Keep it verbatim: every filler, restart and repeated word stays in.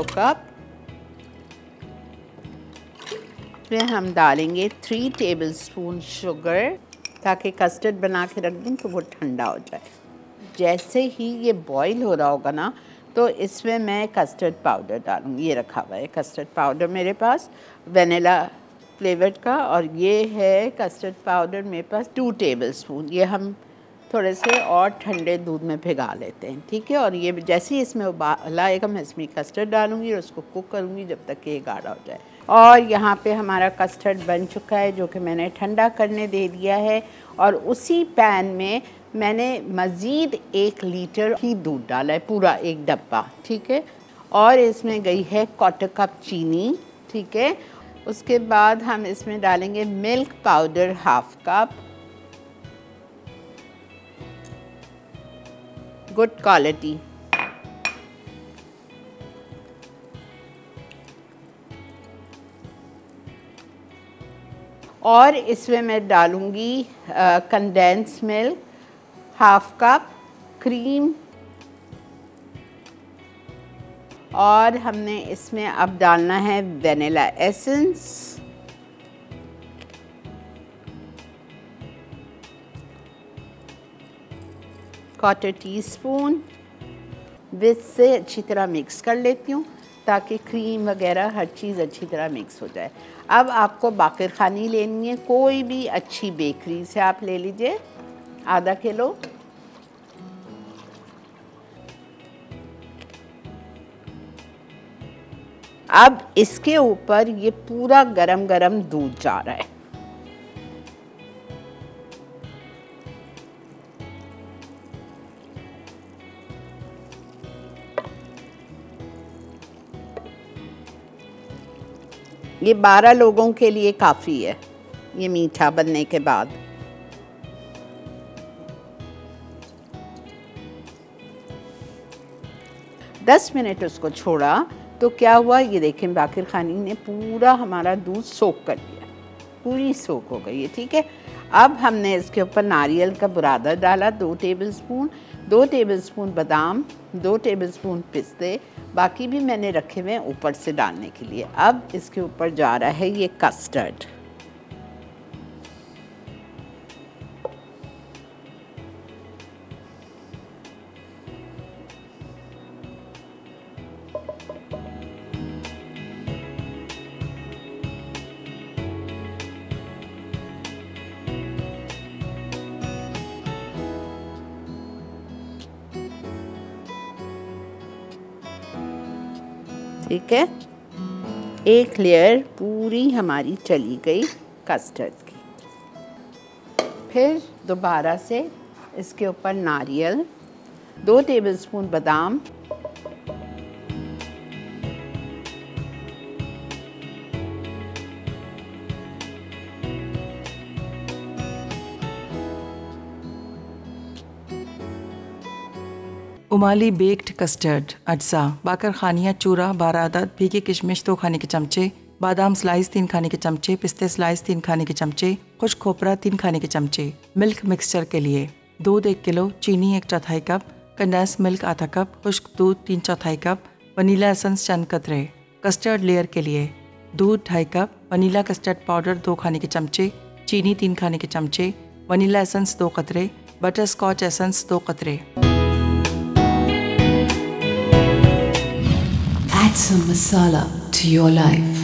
दो कप। फिर हम डालेंगे थ्री टेबलस्पून शुगर, ताकि कस्टर्ड बना के रख दूँ तो वो ठंडा हो जाए। जैसे ही ये बॉईल हो रहा होगा ना, तो इसमें मैं कस्टर्ड पाउडर डालूँगी। ये रखा हुआ है कस्टर्ड पाउडर मेरे पास, वेनिला फ्लेवर्ड का, और ये है कस्टर्ड पाउडर मेरे पास टू टेबलस्पून। ये हम थोड़े से और ठंडे दूध में भिगा लेते हैं, ठीक है। और ये जैसे ही इसमें उबाल आएगा, मैं इसमें कस्टर्ड डालूँगी और उसको कुक करूँगी जब तक कि ये गाढ़ा हो जाए। और यहाँ पे हमारा कस्टर्ड बन चुका है, जो कि मैंने ठंडा करने दे दिया है। और उसी पैन में मैंने मज़ीद एक लीटर ही दूध डाला है, पूरा एक डब्बा, ठीक है। और इसमें गई है क्वार्टर कप चीनी, ठीक है। उसके बाद हम इसमें डालेंगे milk powder half cup, good quality. और इसमें मैं डालूँगी condense milk half cup, cream, और हमने इसमें अब डालना है vanilla essence, quarter teaspoon. Whisk से अच्छी तरह मिक्स कर लेती हूँ ताकि क्रीम वगैरह हर चीज़ अच्छी तरह मिक्स हो जाए। अब आपको बाकिर खानी लेनी है, कोई भी अच्छी बेकरी से आप ले लीजिए, आधा किलो। अब इसके ऊपर ये पूरा गरम गरम दूध जा रहा है। ये बारह लोगों के लिए काफ़ी है, ये मीठा बनने के बाद। दस मिनट उसको छोड़ा तो क्या हुआ, ये देखें बाकिर खानी ने पूरा हमारा दूध सोख कर लिया, पूरी सोख हो गई है, ठीक है। अब हमने इसके ऊपर नारियल का बुरादा डाला, दो टेबलस्पून, दो टेबलस्पून बादाम, दो टेबलस्पून पिस्ते, बाकी भी मैंने रखे हुए हैं ऊपर से डालने के लिए। अब इसके ऊपर जा रहा है ये कस्टर्ड। ठीक है, एक लेयर पूरी हमारी चली गई कस्टर्ड की। फिर दोबारा से इसके ऊपर नारियल, दो टेबलस्पून बादाम, उमाली बेक्ड कस्टर्ड अज्जा, बाकर खानिया चूरा बारह अदद, भीगी किशमिश दो खाने के चमचे, बादाम स्लाइस तीन खाने के चमचे, पिस्ते स्लाइस तीन खाने के चमचे, खुश्क खोपरा तीन खाने के चमचे। मिल्क मिक्सचर के लिए दूध एक किलो, चीनी एक चौथाई कप, कंडेंस मिल्क आधा कप, खुश्क दूध तीन चौथाई कप, वनीला एसेंस चंद कतरे। कस्टर्ड लेयर के लिए दूध ढाई कप, वनीला कस्टर्ड पाउडर दो खाने के चमचे, चीनी तीन खाने के चमचे, वनीला एसेंस दो कतरे, बटर स्कॉच एसेंस दो कतरे। Add some masala to your life.